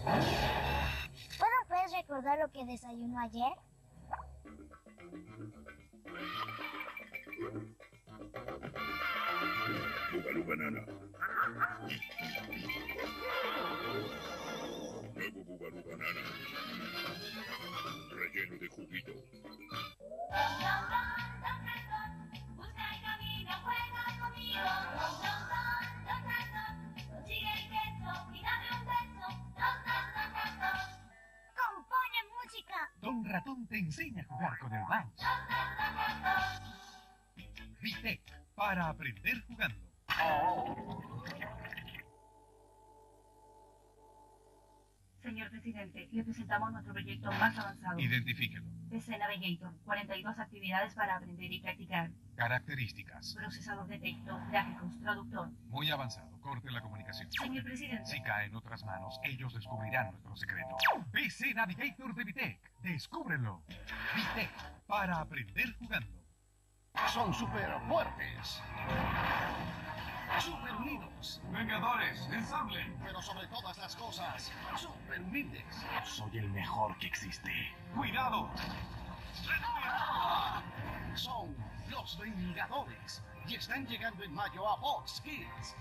¿Puedes recordar lo que desayunó ayer? Búbalo banana. Nuevo búbalo banana. Relleno de juguito. Busca el camino, juega conmigo. Consigue el queso y dame un beso. ¡Compone música! Don Ratón te enseña a jugar con el mouse. VTech, para aprender jugando. Señor presidente, le presentamos nuestro proyecto más avanzado. Identifíquelo. PC Navigator, 42 actividades para aprender y practicar. Características. Procesador de texto, gráficos, traductor. Muy avanzado. Corte la comunicación. Señor presidente. Si cae en otras manos, ellos descubrirán nuestro secreto. PC Navigator de VTech. Descúbrelo. VTech, para aprender jugando. Son súper fuertes. Súper unidos. Vengadores, ensamble. Pero sobre todas las cosas, súper humildes. Soy el mejor que existe. ¡Cuidado! Son los Vengadores y están llegando en mayo a Fox Kids.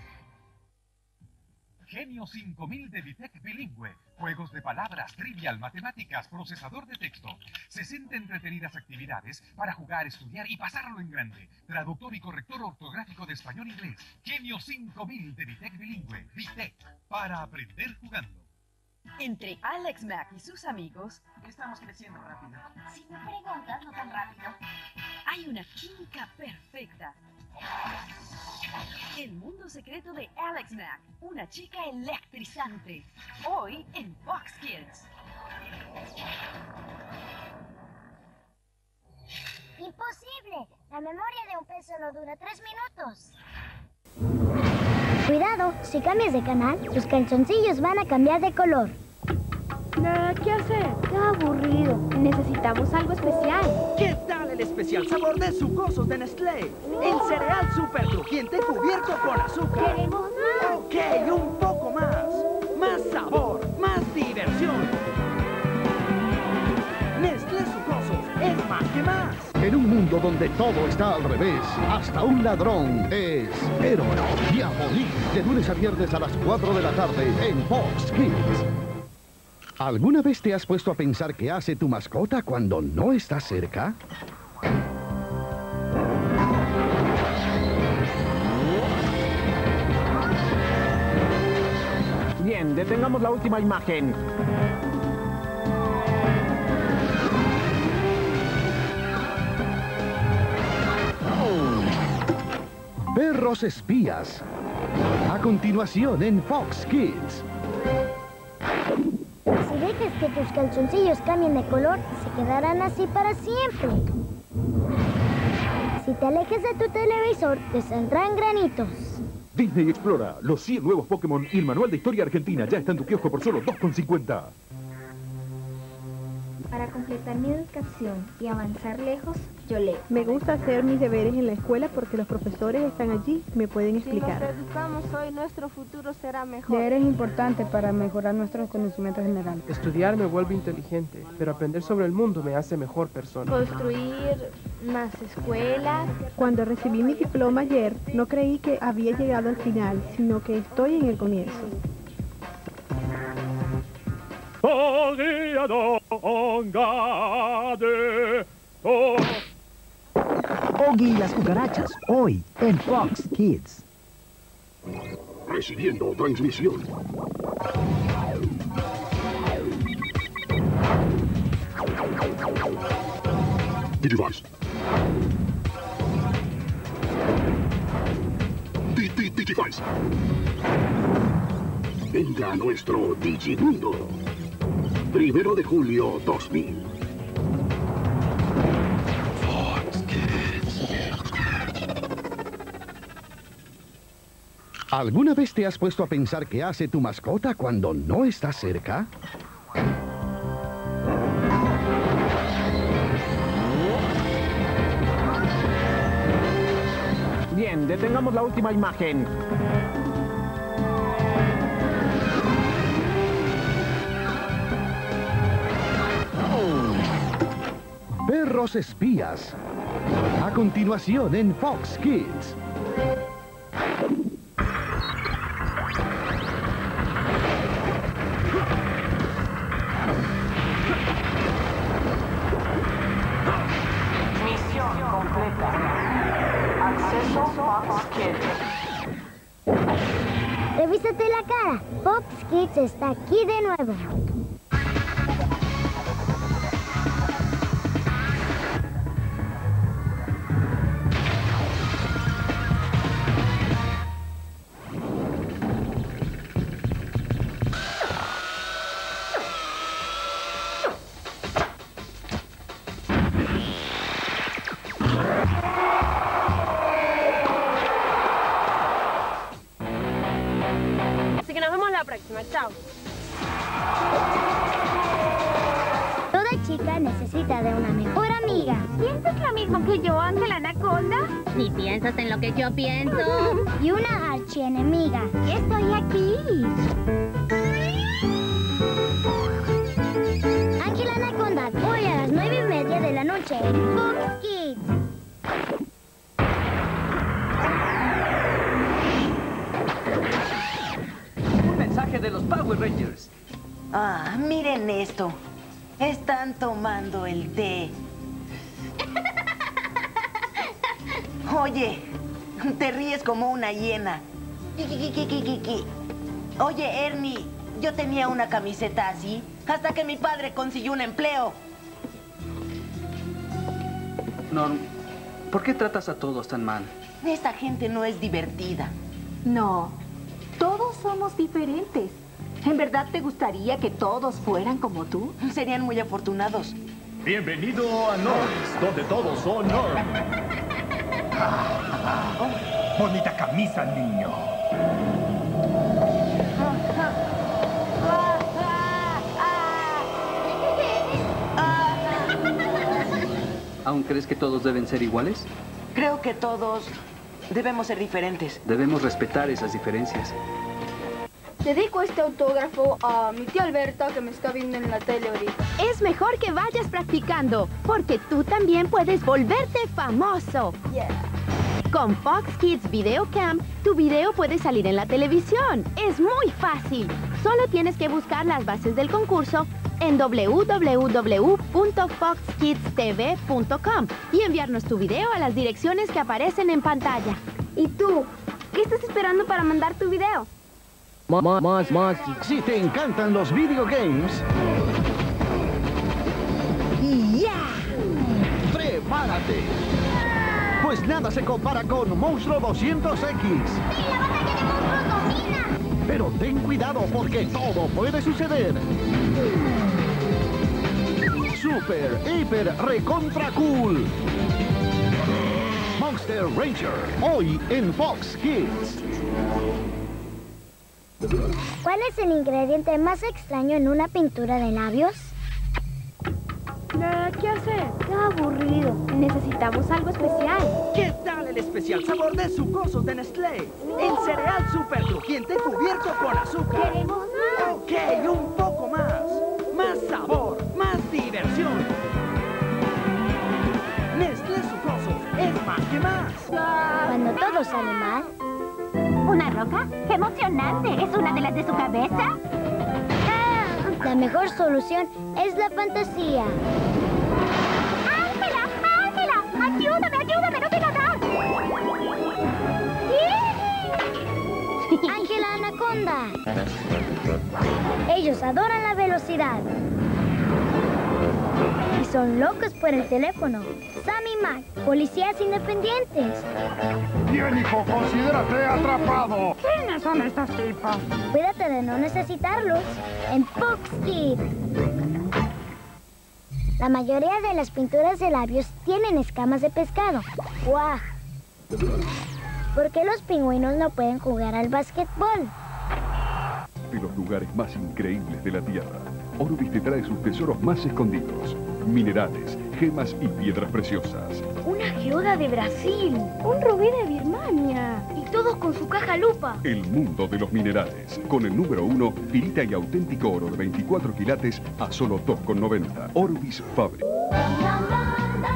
Genio 5000 de VTech bilingüe. Juegos de palabras, trivial, matemáticas, procesador de texto. 60 entretenidas actividades para jugar, estudiar y pasarlo en grande. Traductor y corrector ortográfico de español-inglés. Genio 5000 de VTech bilingüe. VTech, para aprender jugando. Entre Alex Mack y sus amigos, estamos creciendo rápido. Si me preguntas, no tan rápido. Hay una química perfecta. El mundo secreto de Alex Mack, una chica electrizante. Hoy en Fox Kids. ¡Imposible! La memoria de un pez solo dura 3 minutos. Cuidado, si cambias de canal, tus calzoncillos van a cambiar de color. ¿Qué hacer? ¡Qué aburrido! Necesitamos algo especial. ¿Qué tal el especial sabor de sucosos de Nestlé? El cereal súper crujiente cubierto con azúcar. ¡Queremos más! Ok, un poco más. Más sabor, más diversión. Nestlé Sucosos es más que más. En un mundo donde todo está al revés, hasta un ladrón es héroe. Diabolik, de lunes a viernes a las 4 de la tarde en Fox Kids. ¿Alguna vez te has puesto a pensar qué hace tu mascota cuando no está cerca? Bien, detengamos la última imagen. Perros espías. A continuación en Fox Kids. Si dejas que tus calzoncillos cambien de color, se quedarán así para siempre. Si te alejas de tu televisor, te saldrán granitos. Disney Explora, los 100 nuevos Pokémon y el manual de historia argentina ya está en tu kiosco por solo $2,50. Para completar mi educación y avanzar lejos, yo leo. Me gusta hacer mis deberes en la escuela porque los profesores están allí y me pueden explicar. Si nos educamos hoy, nuestro futuro será mejor. Leer es importante para mejorar nuestros conocimientos generales. Estudiar me vuelve inteligente, pero aprender sobre el mundo me hace mejor persona. Construir más escuelas. Cuando recibí mi diploma ayer, no creí que había llegado al final, sino que estoy en el comienzo. Oggy y las cucarachas, hoy en Fox Kids. Recibiendo transmisión. Digivice. Digivice. Venga a nuestro Digimundo. 1 de julio 2000. ¿Alguna vez te has puesto a pensar qué hace tu mascota cuando no está cerca? Bien, detengamos la última imagen. perros espías. A continuación en Fox Kids. Misión completa. Acceso Fox Kids. Revísate la cara. Fox Kids está aquí de nuevo. Así que nos vemos la próxima. Chao. Toda chica necesita de una mejor amiga. ¿Piensas lo mismo que yo, Ángela Anaconda? Ni piensas en lo que yo pienso. Y una archienemiga. Estoy aquí. Ángela Anaconda, hoy a las 9:30 de la noche en Fox Kids. Un mensaje de los Power Rangers. Ah, miren esto. Están tomando el té. Oye, te ríes como una hiena. Oye, Ernie, yo tenía una camiseta así hasta que mi padre consiguió un empleo. Norm, ¿por qué tratas a todos tan mal? Esta gente no es divertida. No, todos somos diferentes. ¿En verdad te gustaría que todos fueran como tú? Serían muy afortunados. Bienvenido a Norris, donde todos son Norm. Bonita camisa, niño. ¿Aún crees que todos deben ser iguales? Creo que todos debemos ser diferentes. Debemos respetar esas diferencias. Dedico este autógrafo a mi tía Alberta que me está viendo en la tele ahorita. Es mejor que vayas practicando, porque tú también puedes volverte famoso. Yeah. Con Fox Kids Video Cam, tu video puede salir en la televisión. Es muy fácil. Solo tienes que buscar las bases del concurso en www.foxkidstv.com y enviarnos tu video a las direcciones que aparecen en pantalla. ¿Y tú? ¿Qué estás esperando para mandar tu video? Más. Si te encantan los videogames, ¡prepárate! Pues nada se compara con Monstruo 200X. ¡Sí, la batalla de monstruos domina! Pero ten cuidado porque todo puede suceder. Super, hiper, recontra cool. Monster Ranger, hoy en Fox Kids. ¿Cuál es el ingrediente más extraño en una pintura de labios? ¿Qué hacer? Qué aburrido. Necesitamos algo especial. ¿Qué tal el especial sabor de sucosos de Nestlé? El cereal súper crujiente cubierto con azúcar. ¡Queremos más! Ok, un poco más. Más sabor, más diversión. Nestlé Sucosos es más que más. Cuando todo sale mal. ¿Una roca? ¡Qué emocionante! ¿Es una de las de su cabeza? La mejor solución es la fantasía. ¡Ángela! ¡Ángela! ¡Ayúdame! ¡No te nadar! ¡Ángela Anaconda! Ellos adoran la velocidad. Y son locos por el teléfono. Sam y Mac, policías independientes. Bien, hijo, considérate atrapado. ¿Quiénes son estos tipos? Cuídate de no necesitarlos en Fox Kids. La mayoría de las pinturas de labios tienen escamas de pescado. ¡Guau! ¿Por qué los pingüinos no pueden jugar al básquetbol? De los lugares más increíbles de la Tierra, Orbis te trae sus tesoros más escondidos. Minerales, gemas y piedras preciosas. Una geoda de Brasil. Un rubí de Birmania. Y todos con su caja lupa. El mundo de los minerales. Con el número 1, pirita y auténtico oro de 24 quilates a solo $2,90. Orbis Fabric. La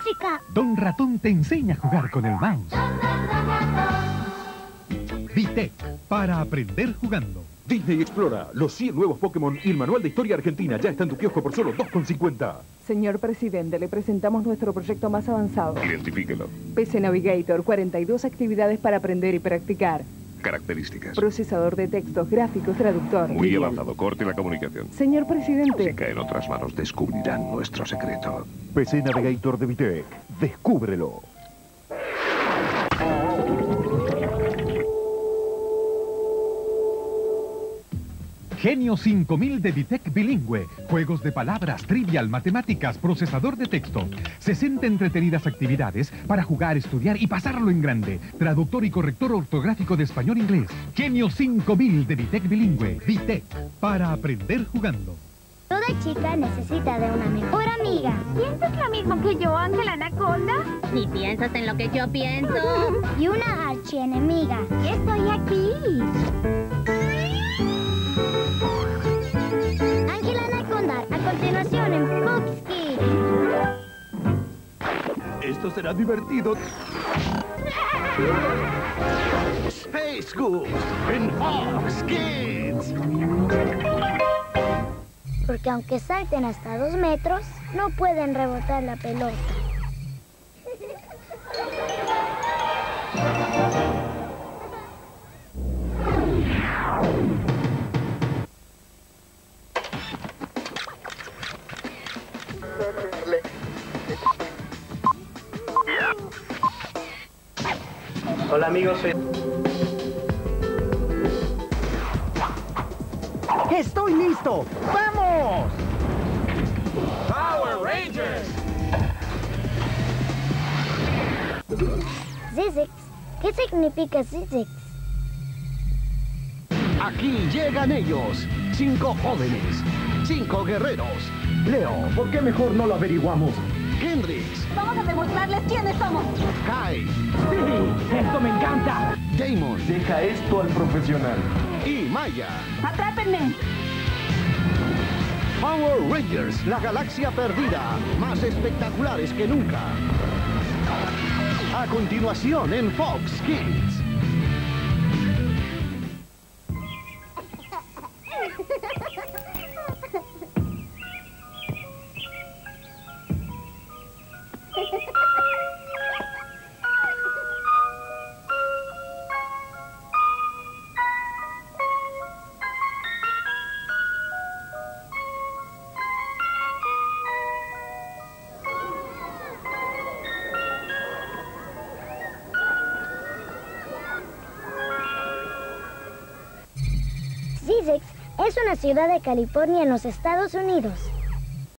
música. Don Ratón te enseña a jugar con el mouse. VTech, para aprender jugando. Disney Explora, los 100 nuevos Pokémon y el manual de historia argentina ya está en tu kiosco por solo $2,50. Señor presidente, le presentamos nuestro proyecto más avanzado. Identifíquelo. PC Navigator, 42 actividades para aprender y practicar. Características. Procesador de textos, gráficos, traductor. Muy avanzado. Corte la comunicación. Señor presidente. Si cae en otras manos, descubrirán nuestro secreto. PC Navigator de VTech. Descúbrelo. Genio 5000 de VTech bilingüe. Juegos de palabras, trivial, matemáticas, procesador de texto. 60 entretenidas actividades para jugar, estudiar y pasarlo en grande. Traductor y corrector ortográfico de español-inglés. Genio 5000 de VTech bilingüe. VTech, para aprender jugando. Toda chica necesita de una mejor amiga. ¿Piensas lo mismo que yo, Ángela Anaconda? Ni piensas en lo que yo pienso. Y una archienemiga. Estoy aquí. Ángela Anaconda, a continuación en Fox Kids. Esto será divertido. Space Goose en Fox Kids. Porque aunque salten hasta 2 metros, no pueden rebotar la pelota. Hola amigos, soy... ¡Estoy listo! ¡Vamos! ¡Power Rangers! Zizix. ¿Qué significa Zizix? Aquí llegan ellos. 5 jóvenes. 5 guerreros. Leo, ¿por qué mejor no lo averiguamos? Hendrix. Vamos a demostrarles quiénes somos. Kai. ¡Sí! ¡Esto me encanta! Damon. Deja esto al profesional. Y Maya. ¡Atrápenme! Power Rangers, la galaxia perdida. Más espectaculares que nunca. A continuación en Fox Kids. Zizix es una ciudad de California en los Estados Unidos.